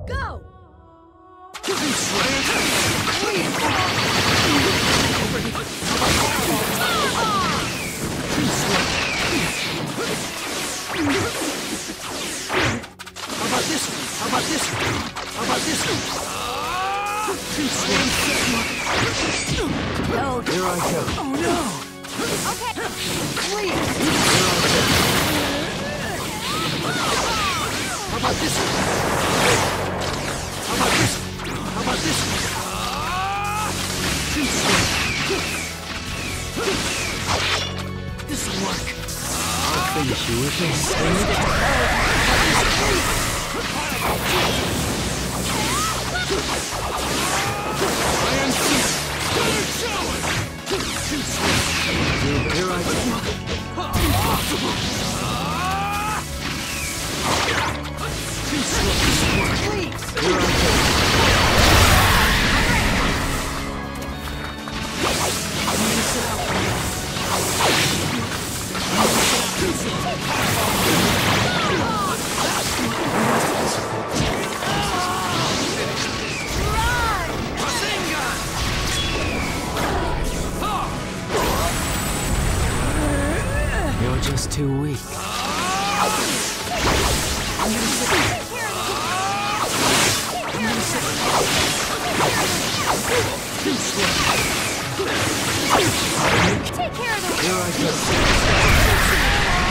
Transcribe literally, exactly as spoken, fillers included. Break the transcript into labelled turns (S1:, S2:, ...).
S1: Go!
S2: How about this one? How about this one? How about this one?
S1: No.
S2: Here I go. Oh no!
S1: Okay. Please.
S2: How about this one? How about this one? How about this one? This'll work. I'll finish you with this. Here I go. Impossible. Too slow. Please. Here I go. I'm gonna sit out for you. You're just too weak. I'm gonna sit I'm gonna sit Too slow.
S1: Take care of this.
S2: Here I go.